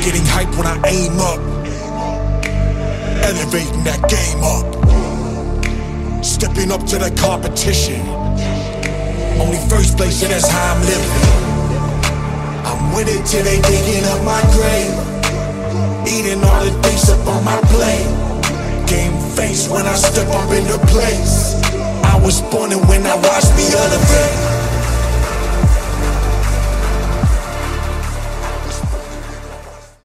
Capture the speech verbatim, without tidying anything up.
Getting hype when I aim up, elevating that game up, stepping up to the competition. Only first place, and that's how I'm living. I'm with it till they digging up my grave, eating all the things up on my plate. Game face when I step up into place. I was born and when I watched me elevate.